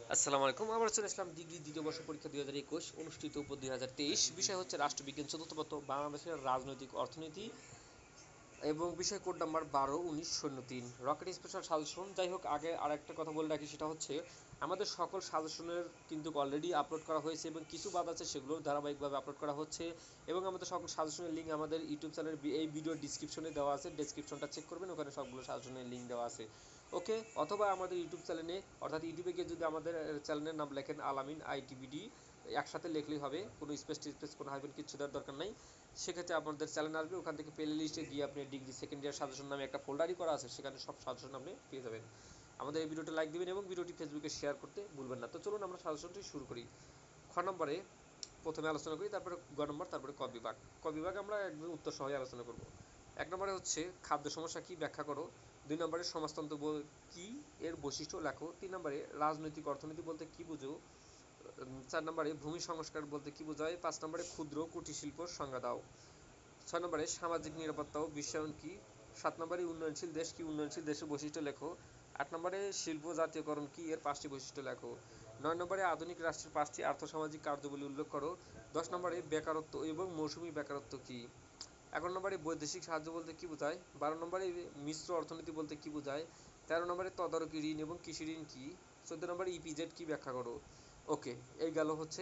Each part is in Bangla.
আসসালামু আলাইকুম। আমরা চলে আসলাম ডিগ্রি দ্বিতীয় বর্ষ পরীক্ষা 2021 অনুষ্ঠিত উপর 2023। বিষয় হচ্ছে রাষ্ট্রবিজ্ঞান চতুর্থ পত্র বাংলাদেশের রাজনৈতিক অর্থনীতি এবং বিষয় code number 12-19-03 rocket special suggestion. যাই হোক, আগে আর একটা কথা বলে রাখি, সেটা হচ্ছে আমাদের সকল সাজেশনের কিন্তু অলরেডি আপলোড করা হয়েছে এবং কিছু বাদ আছে, সেগুলো ধারাবাহিকভাবে আপলোড করা হচ্ছে। এবং আমাদের সকল সাজেশনের লিঙ্ক আমাদের ইউটিউব চ্যানেলের এই ভিডিওর ডিসক্রিপশনে দেওয়া আছে, ডেসক্রিপশনটা চেক করবেন, ওখানে সবগুলো সাজেশনের লিঙ্ক দেওয়া আছে। ওকে, অথবা আমাদের ইউটিউব চ্যানেলে, অর্থাৎ ইউটিউবে গিয়ে যদি আমাদের চ্যানেলের নাম লেখেন আলামিন আইটিবিডি, একসাথে লিখলেই হবে, কোনো স্পেস কোনো হাইফেন কিচ্ছু দেওয়ার দরকার নাই। সেক্ষেত্রে আপনাদের চ্যানেল আসবে, ওখান থেকে প্লে লিস্টে গিয়ে আপনি ডিগ্রি সেকেন্ড ইয়ার সাজেশন নামে একটা ফোল্ডারই করা আছে, সেখানে সব সাজেশন আপনি পেয়ে যাবেন। আমাদের এই ভিডিওটা লাইক দিবেন এবং ভিডিওটি ফেসবুকে শেয়ার করতে ভুলবেন না। তো চলুন আমরা সাজেশনটি শুরু করি। খ নম্বরে প্রথমে আলোচনা করি, তারপরে গ নম্বর, তারপরে ক বিভাগ। ক বিভাগ আমরা একদম উত্তর সহ আলোচনা করব। এক নম্বরে হচ্ছে খাদ্য সমস্যা কি ব্যাখ্যা করো। দুই নম্বরে সমাজতন্ত্র কি, এর বৈশিষ্ট্য লেখো। তিন নম্বরে রাজনৈতিক অর্থনীতি বলতে কি বুঝো। চার নম্বরে ভূমি সংস্কার বলতে কি বোঝায়। পাঁচ নম্বরে ক্ষুদ্র কুটির শিল্পর সংজ্ঞা দাও। ছয় নম্বরে সামাজিক নিরাপত্তা ও বিশ্বায়ন কি। সাত নম্বরে উন্নয়নশীল দেশ কি, উন্নয়নশীল দেশের বৈশিষ্ট্য লেখো। আট নম্বরে শিল্প জাতীয়করণ কি, এর পাঁচটি বৈশিষ্ট্য লেখো। নয় নম্বরে আধুনিক রাষ্ট্রের পাঁচটি আর্থসামাজিক কার্যাবলী উল্লেখ করো। দশ নম্বরে বেকারত্ব এবং মৌসুমী বেকারত্ব কি। 11 নম্বরে বৈদেশিক সাহায্য বলতে কি বোঝায়। 12 নম্বরে মিশ্র অর্থনীতি বলতে কি বোঝায়। 13 নম্বরে তদারকি ঋণ এবং কৃষি ঋণ কি। 14 নম্বরে ইপিজেড কি ব্যাখ্যা করো। ওকে, এই গেল হচ্ছে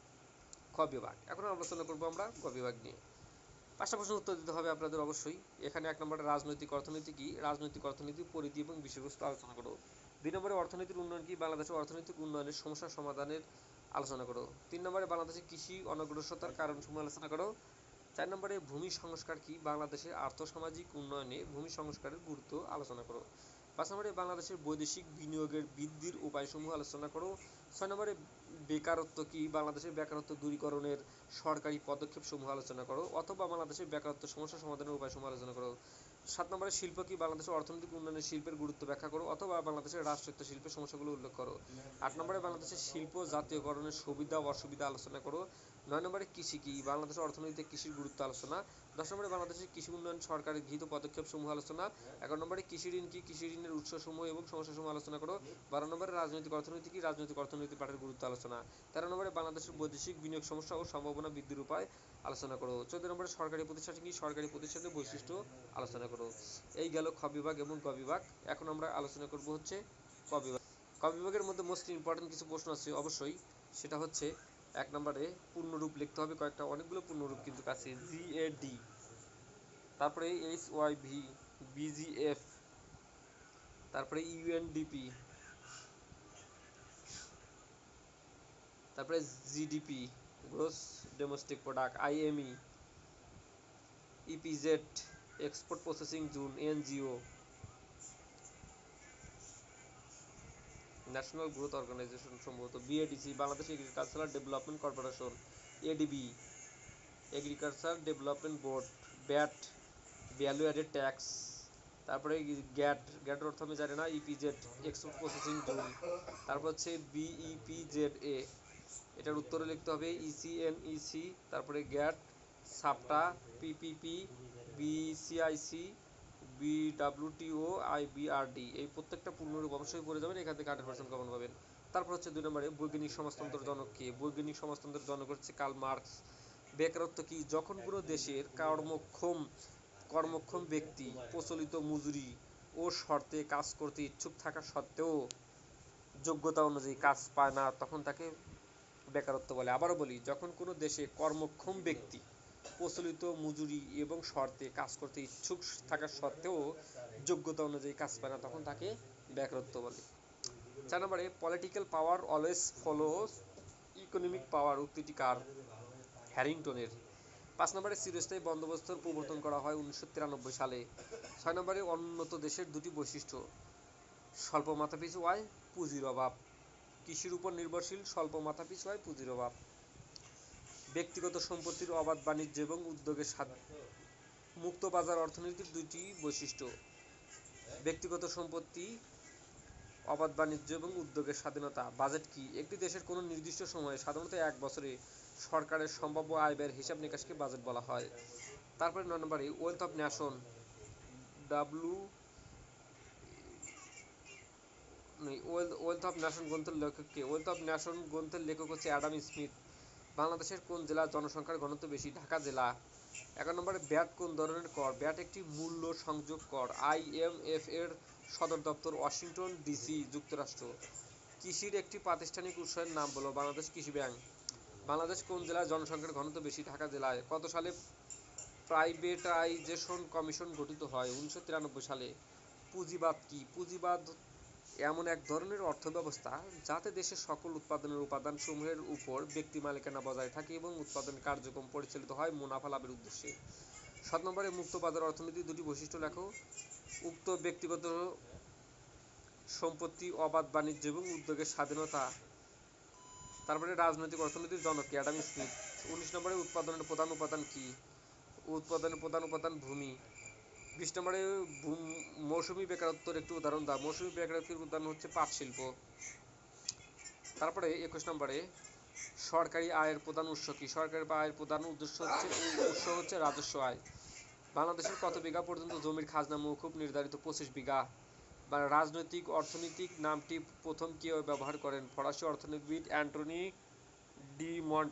খ বিভাগ। এখন আলোচনা করবো আমরা গ বিভাগ নিয়ে। পাঁচটা প্রশ্নের উত্তর দিতে হবে আপনাদের অবশ্যই। এখানে এক নম্বরে রাজনৈতিক অর্থনীতি কি, রাজনৈতিক অর্থনীতির পরিধি এবং বিষয়বস্তু আলোচনা করো। দুই নম্বরে অর্থনীতির উন্নয়ন কি, বাংলাদেশের অর্থনৈতিক উন্নয়নের সমস্যা সমাধানের আলোচনা করো। তিন নম্বরে বাংলাদেশের কৃষি অনগ্রসরতার কারণসমূহ আলোচনা করো। চার নম্বরে ভূমি সংস্কার কি, বাংলাদেশের আর্থসামাজিক উন্নয়নে ভূমি সংস্কারের গুরুত্ব আলোচনা করো। পাঁচ নম্বরে বাংলাদেশের বৈদেশিক বিনিয়োগের বৃদ্ধির উপায়সমূহ আলোচনা করো। ছয় নম্বরে বেকারত্ব কি, বাংলাদেশের বেকারত্ব দূরীকরণের সরকারি পদক্ষেপসমূহ আলোচনা করো, অথবা বাংলাদেশের বেকারত্ব সমস্যা সমাধানের উপায়সমূহ আলোচনা করো। সাত নম্বরে শিল্প কি, বাংলাদেশের অর্থনৈতিক উন্নয়নে শিল্পের গুরুত্ব ব্যাখ্যা করো, অথবা বাংলাদেশের রাষ্ট্রায়ত্ত শিল্পের সমস্যাগুলো উল্লেখ করো। আট নম্বরে বাংলাদেশের শিল্প জাতীয়করণের সুবিধা ও অসুবিধা আলোচনা করো। নয় নম্বরে কৃষি কি, বাংলাদেশের অর্থনীতিতে কৃষির গুরুত্ব আলোচনা। দশ নম্বরে বাংলাদেশের কৃষি উন্নয়ন সরকারের গৃহীত পদক্ষেপসমূহ আলোচনা। 11 নম্বরে কৃষি ঋণ কি, কৃষি ঋণের উৎসসমূহ এবং সমস্যাসমূহ আলোচনা করো। 12 নম্বরে রাজনৈতিক অর্থনীতি কি, রাজনৈতিক অর্থনীতি পাঠের গুরুত্ব আলোচনা। 13 নম্বরে বাংলাদেশের বৈদেশিক বিনিয়োগ সমস্যা ও সম্ভাবনা বৃদ্ধির উপায় আলোচনা করো। 14 নম্বরে সরকারি প্রতিষ্ঠান কি, সরকারি প্রতিষ্ঠানের বৈশিষ্ট্য আলোচনা করো। এই গেল খ বিভাগ এবং গ বিভাগ। এখন আমরা আলোচনা করব হচ্ছে ক বিভাগ। ক বিভাগের মধ্যে মোস্ট ইম্পর্টেন্ট কিছু প্রশ্ন আছে অবশ্যই। সেটা হচ্ছে এক নম্বরে পূর্ণরূপ লিখতে হবে কয়েকটা, অনেকগুলো পূর্ণরূপ কিন্তু আছে। জিএডি, তারপরে এইচওয়াইভি, বিজিএফ, তারপরে ইউএনডিপি, তারপরে GDP, gross domestic product, IME, EPZ, export processing zone, NGO, national growth organization সম্ভবত, BADC, Bangladesh agricultural development corporation, ADB, agriculture development board, VAT, value added tax, তারপরে গ্যাট, গ্যাটের অর্থ আমি জানি না, ইপিজেড, এক্সপোর্ট প্রসেসিং জোন, তারপর হচ্ছে বিইপিজেড এ, এটার উত্তরে লিখতে হবে ইসিএনইসি, তারপরে গ্যাট, সাপটা, পিপিপি, বিসিআইসি, বিডাব্লিউটিও, আইবিআরডি, এই প্রত্যেকটা পূর্ণরূপ অবশ্যই করে যাবেন, এখান থেকে 100% কমন পাবেন। তারপর হচ্ছে দুই নম্বরে বৈজ্ঞানিক সমাজতন্ত্রের জনক কে, বৈজ্ঞানিক সমাজতন্ত্রের জনক হচ্ছে কার্ল মার্কস। বেকারত্ব কি, যখন কোনো দেশের কর্মক্ষম ব্যক্তি প্রচলিত মজুরি ও শর্তে কাজ করতে ইচ্ছুক থাকা সত্ত্বেও যোগ্যতা অনুযায়ী কাজ পায় না, তখন তাকে বেকারত্ব বলে। আবারও বলি, যখন কোনো দেশে কর্মক্ষম ব্যক্তি প্রচলিত মজুরি এবং শর্তে কাজ করতে ইচ্ছুক থাকা সত্ত্বেও যোগ্যতা অনুযায়ী কাজ পায় না, তখন তাকে বেকারত্ব বলে। 4 নম্বরে political power always follows economic power, উক্তিটি কার? হ্যারিংটনের। 5 নম্বরে চিরস্থায়ী বন্দোবস্তর প্রবর্তন করা হয় 1993 সালে। 6 নম্বরে উন্নত দেশের দুটি বৈশিষ্ট্য, স্বল্প মাথাপিছু আয়, পুঁজির অভাব। কৃষির উপর নির্ভরশীল, স্বল্প মাথাপিছু আয়, পুঁজির অভাব। ব্যক্তিগত সম্পত্তির অবাধ বাণিজ্য এবং উদ্যোগের মুক্ত বাজার অর্থনীতির দুইটি বৈশিষ্ট্য, ব্যক্তিগত সম্পত্তি, অবাধ বাণিজ্য এবং উদ্যোগের স্বাধীনতা। বাজেট কি, একটি দেশের কোনো নির্দিষ্ট সময়ে, সাধারণত এক বছরে, সরকারের সম্ভাব্য আয় ব্যয়ের হিসাব নিকাশকে বাজেট বলা হয়। তারপরে 9 নম্বরে wealth of nation, W wealth of nation গ্রন্থের লেখক কে? ওয়েলথ অফ নেশন গ্রন্থের লেখক হচ্ছে অ্যাডাম স্মিথ। বাংলাদেশের কোন জেলার জনসংখ্যার ঘনত্ব বেশি? ঢাকা জেলা। 11 নম্বরে ব্যাট কোন ধরনের কর? ব্যাট একটি মূল্য সংযোগ কর। IMF এর সদর দপ্তর ওয়াশিংটন ডিসি, যুক্তরাষ্ট্র। কৃষির একটি প্রাতিষ্ঠানিক উৎসের নাম বলো। বাংলাদেশ কৃষি ব্যাংক। বাংলাদেশ কোন জেলায় জনসংখ্যার ঘনত্ব বেশি? ঢাকা জেলায়। কত সালে প্রাইভেটাইজেশন কমিশন গঠিত হয়? 1993 সালে। পুঁজিবাদ কি? পুঁজিবাদ এমন এক ধরনের অর্থব্যবস্থা যাতে দেশের সকল উৎপাদনের উপাদানসমূহের উপর ব্যক্তি মালিকানা বজায় থাকে এবং উৎপাদন কার্যক্রম পরিচালিত হয় মুনাফা লাভের উদ্দেশ্যে। 7 নম্বরে মুক্তবাজার অর্থনীতির দুটি বৈশিষ্ট্য লেখো। উক্ত ব্যক্তিগত সম্পত্তি, অবাধ বাণিজ্য এবং উদ্যোগের স্বাধীনতা। তারপরে রাজনৈতিক অর্থনীতির জনক কে? Adam Smith. 19 নম্বরে উৎপাদনের প্রধান উপাদান কি? উৎপাদনের প্রধান উপাদান ভূমি। 20 নম্বরে মৌসুমী বেকারত্বের একটি উদাহরণ দাও। মৌসুমী বেকারত্বের উদাহরণ হচ্ছে পাট শিল্প। তারপরে 21 নম্বরে সরকারি আয়ের প্রধান উৎস কি? সরকারি আয়ের প্রধান উৎস হচ্ছে রাজস্ব আয়। বাংলাদেশের কত বিঘা পর্যন্ত জমির খাজনা মওকুফ নির্ধারিত? 25 বিঘা। রাজনৈতিক অর্থনীতিক নামটি প্রথম কে ব্যবহার করেন? ফরাসি অর্থনীতিবিদ অ্যান্টনি ডি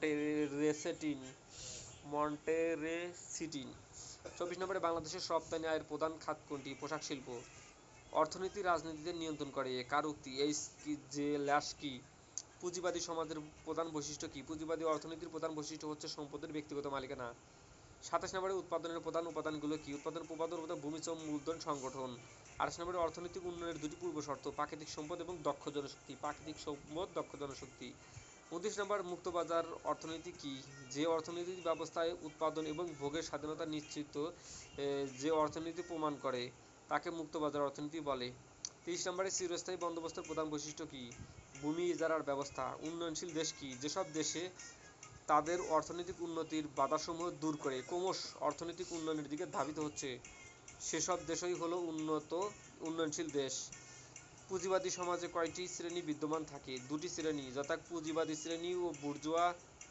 মন্টেরেসিটিন। 24 নম্বরে বাংলাদেশের রপ্তানি আয়ের প্রধান খাত কোনটি? পোশাক শিল্প। অর্থনীতি রাজনীতিতে নিয়ন্ত্রণ করে কার উক্তি? J Laski. পুঁজিবাদী সমাজের প্রধান বৈশিষ্ট্য কি? পুঁজিবাদী অর্থনীতির প্রধান বৈশিষ্ট্য হচ্ছে সম্পদের ব্যক্তিগত মালিকানা। 27 নম্বরে উৎপাদনের প্রধান উপাদানগুলো কি? উৎপাদন ভূমিশ্রম, মূলধন, সংগঠন। 28 নম্বরে অর্থনৈতিক উন্নয়নের দুটি পূর্ব শর্ত, প্রাকৃতিক সম্পদ এবং দক্ষ জনশক্তি। প্রাকৃতিক সম্পদ, দক্ষ জনশক্তি। 29 নম্বর মুক্তবাজার অর্থনীতি কি? যে অর্থনৈতিক ব্যবস্থায় উৎপাদন এবং ভোগের স্বাধীনতা নিশ্চিত, যে অর্থনীতি প্রমাণ করে, তাকে মুক্তবাজার অর্থনীতি বলে। 30 নম্বরে চিরস্থায়ী বন্দোবস্তের প্রধান বৈশিষ্ট্য কি? ভূমি ইজারার ব্যবস্থা। উন্নয়নশীল দেশ কি? যেসব দেশে তাদের অর্থনৈতিক উন্নতির বাধাসমূহ দূর করে ক্রমশ অর্থনৈতিক উন্নয়নের দিকে ধাবিত হচ্ছে, সেসব দেশই হলো উন্নয়নশীল দেশ। পুঁজিবাদী সমাজে কয়টি শ্রেণী বিদ্যমান থাকে? দুটি শ্রেণী, যথা পুঁজিবাদী শ্রেণী ও বুর্জোয়া।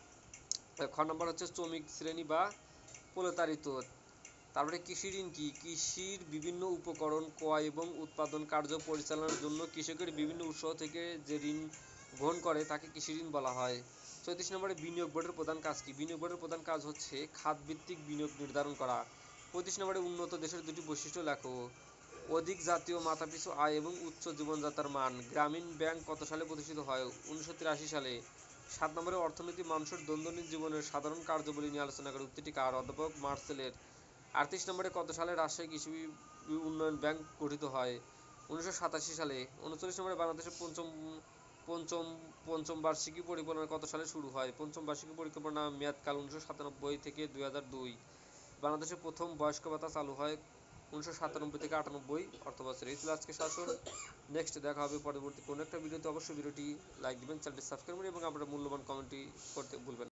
খ নম্বর হচ্ছে শ্রমিক শ্রেণী বা প্রলেতারিত। তারপরে কৃষি ঋণ কি? কৃষির বিভিন্ন উপকরণ ক্রয় এবং উৎপাদন কার্য পরিচালনার জন্য কৃষকের বিভিন্ন উৎস থেকে যে ঋণ গ্রহণ করে তাকে কৃষি ঋণ বলা হয়। 34 নম্বরে বিনিয়োগ বোর্ডের প্রধান কাজ কি? বিনিয়োগ বোর্ডের প্রধান কাজ হচ্ছে খাতভিত্তিক বিনিয়োগ নির্ধারণ করা। 35 নম্বরে উন্নত দেশের দুটি বৈশিষ্ট্য লেখো। অধিক জাতীয় মাথাপিছু আয় এবং উচ্চ জীবনযাত্রার মান। গ্রামীণ ব্যাংক কত সালে প্রতিষ্ঠিত হয়? 1983 সালে। 7 নম্বরে অর্থনীতি মানুষের দৈনন্দিন জীবনের সাধারণ কার্যাবলী নিয়ে আলোচনা করে। উক্তিটি কার? অধ্যাপক মার্সেলের। 38 নম্বরে কত সালে রাজশাহী কৃষি উন্নয়ন ব্যাংক গঠিত হয়? 1987 সালে। 39 নম্বরে বাংলাদেশের পঞ্চম পঞ্চম বার্ষিকী পরিকল্পনা কত সালে শুরু হয়? পঞ্চম বার্ষিকী পরিকল্পনা মেয়াদকাল 1997 থেকে 2002। বাংলাদেশের প্রথম বয়স্ক ভাতা চালু হয় 1997 থেকে 98 অর্থবছরে। এই ছিল আজকে শাসন। নেক্সট দেখা হবে পরবর্তী কোনো একটা ভিডিওতে। অবশ্যই ভিডিওটি লাইক দিবেন, চ্যানেলটি সাবস্ক্রাইব করবেন এবং আপনার মূল্যবান কমেন্টটি করতে ভুলবেন না।